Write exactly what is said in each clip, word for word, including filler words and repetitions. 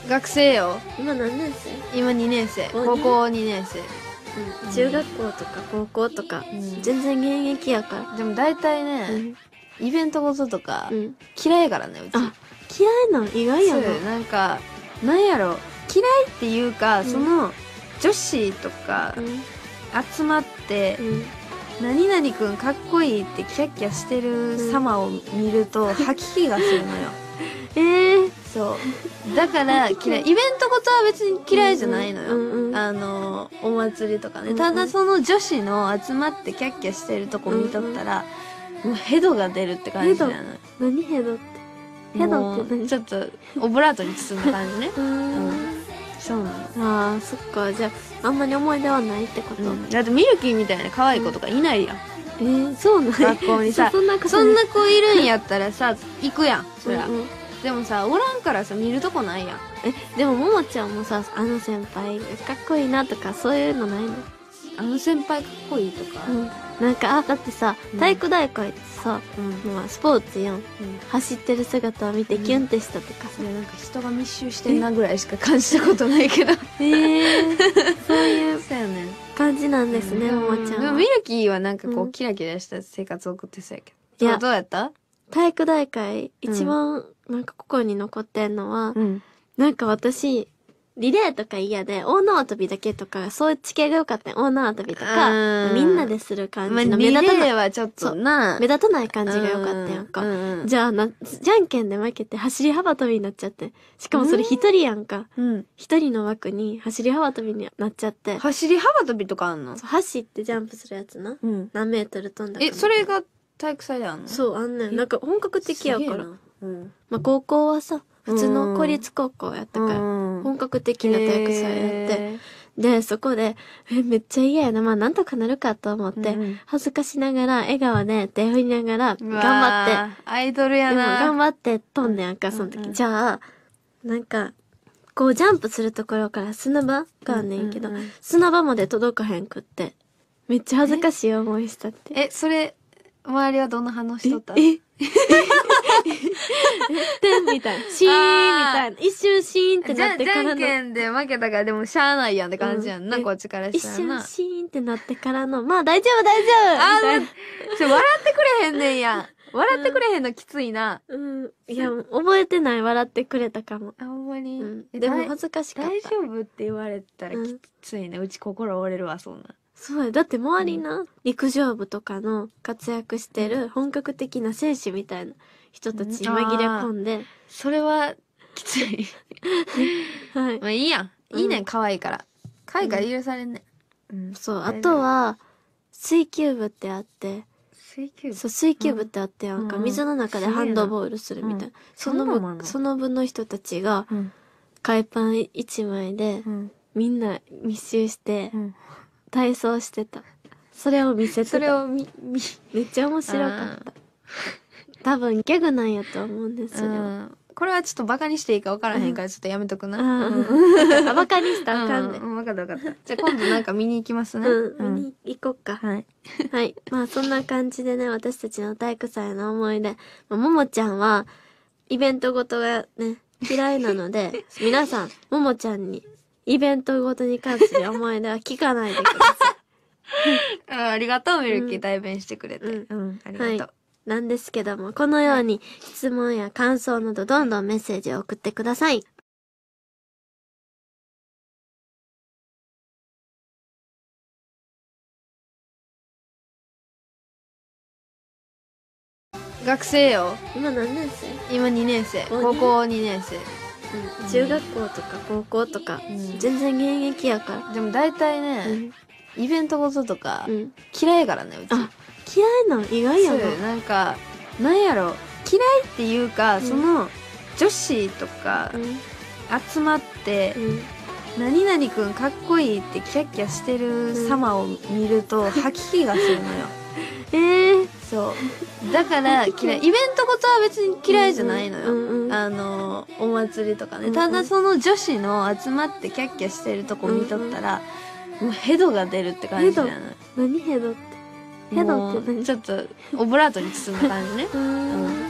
学生よ。 今何年生？ 今にねん生。高校にねん生。 うん、中学校とか高校とか、うん、全然現役やから。 でも大体ね、うん、イベントごととか、うん、嫌いやからね、うち。 あ、嫌いなん意外やな。 そうなんか、なんやろ、嫌いっていうか、うん、その、女子とか、集まって、うん、何々くんかっこいいってキャッキャしてる様を見ると、吐き気がするのよ。 えー、 そう。だから嫌い。イベントごとは別に嫌いじゃないのよ。うんうん、あの、お祭りとかね。うんうん、ただその女子の集まってキャッキャしてるとこ見とったら、うんうん、もうヘドが出るって感じなの。 何ヘドって。ヘドって何？ ちょっと、オブラートに包んだ感じね。うん。そうなの。ああ、そっか。じゃあ、あんまり思い出はないってこと、うん、 だってミルキーみたいな可愛い子とかいないやん。 うん、えー、そうなん？ 学校にさ、そんな子いるんやったらさ、行くやん。そりゃ。うんうん、でもさ、おらんからさ、見るとこないやん。 え、でもももちゃんもさ、あの先輩かっこいいなとか、そういうのないの？ あの先輩かっこいいとか、 うん、なんか、あ、だってさ、体育大会ってさ、うん、まあ、スポーツやん、うん、走ってる姿を見てキュンってしたとかさ、 いや、なんか人が密集してんなぐらいしか感じたことないけど。 えー、そういうそうやね感じなんですね、ももちゃんは。 でもミルキーはなんかこう、キラキラした生活を送ってそうやけど。いや、どうやった？ 体育大会、一番、なんか心に残ってんのは、うん、なんか私、リレーとか嫌で、大縄跳びだけとか、そういう地形が良かったよ。大縄跳びとか、みんなでする感じの目立たない。 リレーはちょっとな。 目立たない感じが良かったやんか。うんうん、じゃあな、じゃんけんで負けて走り幅跳びになっちゃって。しかもそれ一人やんか。一、うん、人の枠に走り幅跳びになっちゃって。 走り幅跳びとかあんの？ 走ってジャンプするやつな。うん、何メートル飛んだか。 え、それが体育祭であんの？ そう、あんねん。なんか本格的やから。うん、まあ高校はさ、普通の公立高校やったから、本格的な体育祭やって。で、そこで、え、めっちゃ嫌やな。まあなんとかなるかと思って、恥ずかしながら、笑顔で手振りながら、頑張って。 アイドルやな。 でも頑張って飛んでやんか、その時。じゃあ、なんか、こうジャンプするところから砂場があんねんけど、砂場まで届かへんくって、めっちゃ恥ずかしい思いしたって。 え、それ、周りはどんな反応しとった？ えてんみたいな。シーンみたいな。一瞬シーンってなってからの。 じゃんけんで負けたからでもしゃあないやんって感じやんな、うん、こっちからしたらな。 一瞬シーンってなってからの、まあ大丈夫大丈夫みたいな。 それ笑ってくれへんねんやん。笑ってくれへんのきついな。 うん。うん、いや、覚えてない。笑ってくれたかも。 あ、ほんまに、うん、 でも恥ずかしかった。 大丈夫って言われたらきついね。うん、うち心折れるわ、そんな。 そうや。だって周りな、うん、陸上部とかの活躍してる本格的な選手みたいな人たちに紛れ込んで。うん、 それは、きつい。はい。まあいいやん。いいねん、可愛いから。可愛いから許されんねん。 うん。そう。あとは、水球部ってあって、 水球部そう、水球部ってあってやんか、うん、水の中でハンドボールするみたいな。うん、その部、その部の人たちが、うん、海パン一枚で、うん、みんな密集して、うん、体操してた。それを見せてた。 それを見、見、 めっちゃ面白かった。多分ギャグなんやと思うんですよ。 これはちょっとバカにしていいか分からへんからちょっとやめとくな。 あ、バカにしたらあかんね。 うん、分かった分かった。じゃあ今度なんか見に行きますね。 うん、見に行こっか。はい。はい。まあそんな感じでね、私たちの体育祭の思い出。まあ、ももちゃんは、イベントごとがね、嫌いなので、皆さん、ももちゃんに、イベントごとに関する思い出は聞かないでください。 あ, ありがとう、ミルキー代弁してくれて。うん、うん、ありがとう。はいなんですけども、このように質問や感想などどんどんメッセージを送ってください。 学生よ。 今何年生？ 今にねん生。高校にねん生。 うん、中学校とか高校とか、うん、全然現役やから。 でも大体ね、うん、イベントごととか、うん、嫌いやからね、うち。 あ、嫌いなん意外やな。 そう、なんか、なんやろ、嫌いっていうか、うん、その、女子とか、集まって、うん、何々くんかっこいいってキャッキャしてる様を見ると、吐き気がするのよ。 えー、 そう。だから嫌い。イベントごとは別に嫌いじゃないのよ。うんうん、あの、お祭りとかね。うんうん、ただその女子の集まってキャッキャしてるとこ見とったら、うんうん、もうヘドが出るって感じなの。 何ヘドって。ヘドって何？ ちょっと、オブラートに包んだ感じね。うん、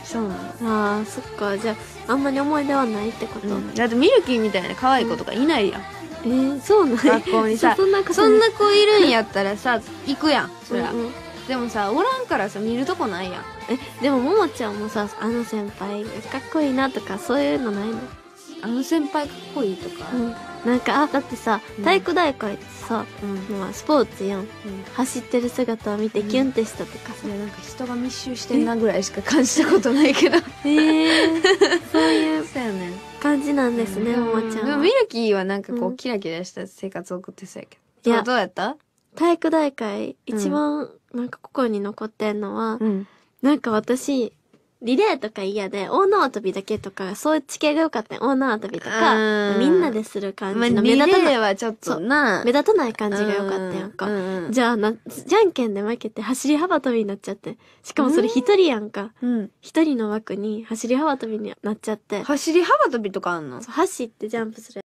そうなの。 ああ、そっか。じゃあ、あんまり思い出はないってこと、 うん、だってミルキーみたいな可愛い子とかいないやん。 えー、そうなん学校にさ、 そんなことそんな子いるんやったらさ、行くやん、そりゃ。 うんうん、 でもさ、おらんからさ、見るとこないやん。 え、でもももちゃんもさ、あの先輩かっこいいなとかそういうのないの？ あの先輩かっこいいとか。 うん。なんか、あ、だってさ、体育大会ってさ、 うん。 まあスポーツやん。 うん。 走ってる姿を見てキュンってしたとかさ。 いや、なんか人が密集してんなぐらいしか感じたことないけど。 えー、そういうそうやねん。 感じなんですね、ももちゃんは。 でもミルキーはなんかこう、 うんキラキラした生活を送ってそうやけど。 いやどうやった？ 体育大会、一番なんか心に残ってんのは、 うん。 なんか私、リレーとか嫌で、大縄跳びだけとか、そういう地形が良かったよ。大縄跳びとか、 うんみんなでする感じの、 まあ、リレ目立たない、 ーはちょっとな。 目立たない感じが良かったやんか。 うんうんうん、 じゃあな、じゃんけんで負けて走り幅跳びになっちゃって。しかもそれ一人やんか。 うん。 一人の枠に走り幅跳びになっちゃって。 走り幅跳びとかあんの？ 走ってジャンプする